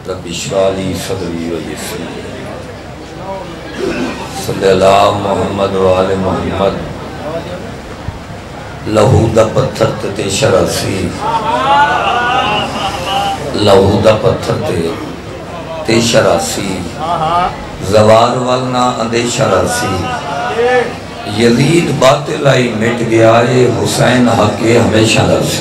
رب اشرح لي صدری ویسر لي صلی اللہ محمد و آل محمد لہو دا پتھر تے شراسی لہو دا پتھر تے شراسی زوار والنا اندے شراسی یزید باطل آئی مٹ گیا ہے حسین حق ہمیشہ رسی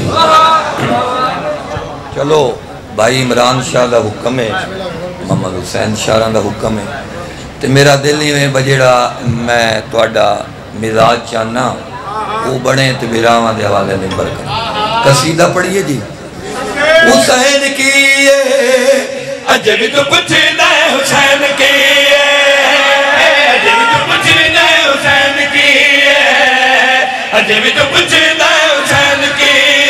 چلو بھائی عمران شاہ دا حکم ہے محمد حسین شاہ دا حکم ہے تے میرا دل ہی میں بجڑا میں توڑا مزاج چاہنا وہ بڑے تے بیراواں دے حوالے نہیں برکت قصیدہ پڑھئے جی حسین کی عجب تو کچھ دے حسین کی عجب تو کچھ دے حسین کی عجب تو کچھ دے حسین کی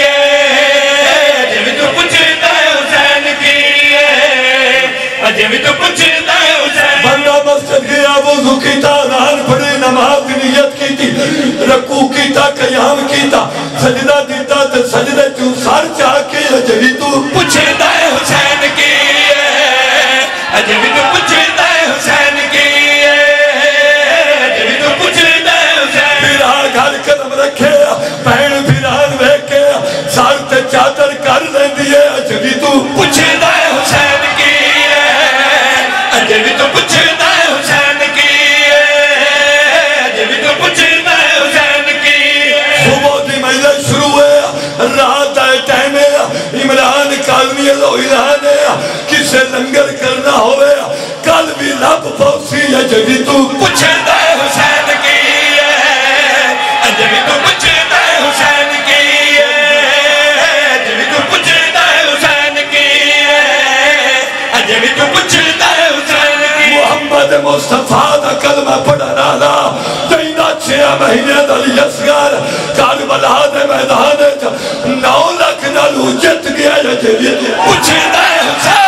عجب تو کچھ دے حسین کی عجب تو کچھ دے حسین بندہ مسجد گیا وضو کیتا نان پڑے نماز نیت کی تھی رکوع کیتا قیام کیتا سجدہ دیتا تے سجدہ تو سار چاہ کے عجب تو کچھ دے حسین کی عجب تو کچھ دے حسین کی عجب تو کچھ دے حسین پھرا گھر قدم رکھے پہن پھران ویکے سار تے چادر کر لیں دیئے عجب تو کچھ دے حسین کی عجب تو کچھ دے حسین کی عجب تو کچھ دے حسین کی صبح دی مہلہ شروع ہے رات آئے ٹائم ہے عمران کالمی اللہ اعلان ہے کسے لنگر کرنا ہوئے کل بھی لب پوسی عجب تو کچھ دے حسین کی عجب تو کچھ دے حسین کی عجب تو کچھ دے حسین کی عجب تو کچھ دے حسین کی محمد مصطفیٰ دا کلمہ پڑھا رالا دینا 6 مہینے دلی اسگار کاربلا دے میدان 9 لاکھ نالو جت گیا عجب تو کچھ دے حسین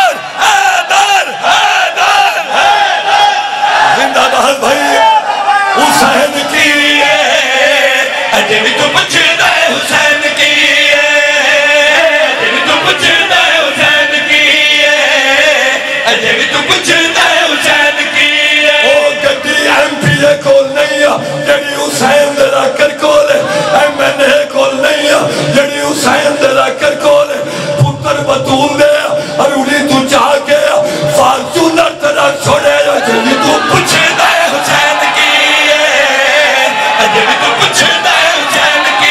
حسین کی عجب تو کچھ دے حسین کی عجب تو کچھ دے حسین کی عجب تو کچھ دے حسین کی او گڈی ایم پی اے کول نہیں جڑی حسین دے راکر کول ایم این اے کول نہیں جڑی حسین دے راکر کول پتر بطول دے اروڑی تو چاہ کے فارچونر ترک چھوڑے عجب تو کچھ دے حسین کی عجب تو کچھ دے حسین کی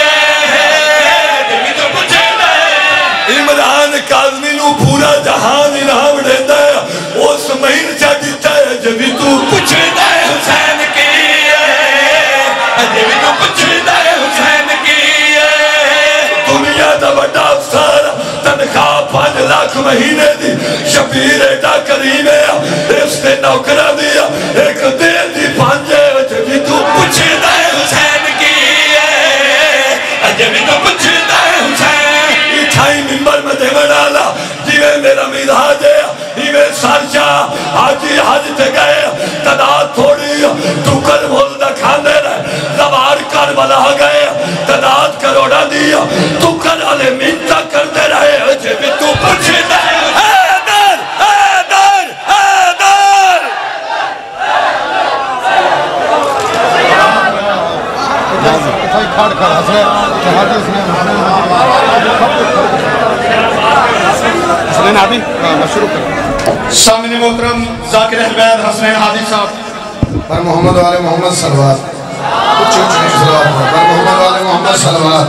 عجب تو کچھ دے عمران کاظمی نو پورا جہان انعام دیتا ہے اس مہین چا دیتا ہے عجب تو کچھ دے حسین کی عجب تو کچھ دے حسین کی دنیا دا بڑا افسار تنخواہ 5 لاکھ مہینے دی شبیر ایڈا کریم ہے اس نے نوکرہ دیا ایک دیر دی 5 عجب تو کچھ دے حسین کی عجب تو کچھ دے حسین اٹھائی ممبر میں دے منالا جیوے میرا مزاج ہے جیوے سارچہ آجی حج تے گئے تداد تھوڑی تو کر بھولدہ کھاندے رہے زوار کربلا گئے تداد کروڑا دیا تو کر علی منتہ کرتے رہے عجب تو کچھ دے حیدر حیدر حیدر حسنین عادی مشروع کریں سامنے محترم ذاکر اہل بیت حسنین عادی صاحب پر محمد والے محمد صلوات کچھ صلوات پر محمد والے محمد صلوات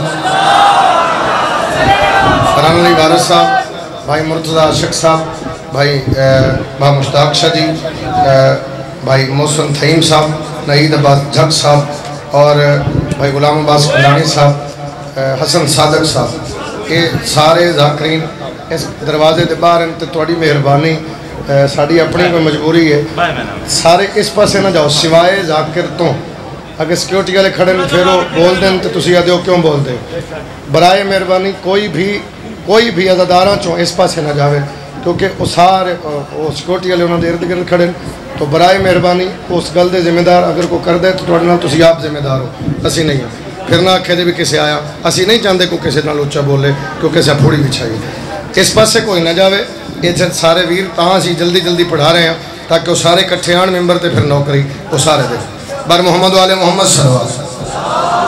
فرحان علی وارث صاحب بھائی مرتضی عاشق صاحب بھائی مشتاق شاہ جی بھائی محسن تھیم صاحب نعید عباس جھگ صاحب اور بھائی غلام عباس کلانی صاحب حسن صادق صاحب یہ سارے ذاکرین اس دروازے دے باہر ہیں تو توڑی مہربانی ساڑی اپنی کوئی مجبوری ہے سارے اس پاسے نہ جاؤ سوائے ذاکر تو اگر سیکیورٹی والے کھڑے میں پھیرو بول دیں تو تسی آدھے ہو کیوں بول دیں برائے مہربانی کوئی بھی عزاداراں چوں اس پاسے نہ جاوے کیونکہ وہ سارے سیکیورٹی والے انہوں نے ارد گرد کھڑے تو برائے مہربانی اس گل دے ذمہ دار اگر کوئی کر دے تو توڑنا تسی آپ ذمہ دار ہو اسی نہیں پھر نہ آکھے دے بھی کسے آیا اسی نہیں چاہتے کو کسے نہ لوچا بولے کیوں کسے پھوڑی بچھائی اس پاسے کوئی نہ جاوے، یہ سارے ویر تاں سی جلدی جلدی پڑھا رہے ہیں تاکہ وہ سارے کٹھے آن ممبر تے پھر نوکری وہ سارے دے بر محمد والے محمد صلی اللہ علیہ وسلم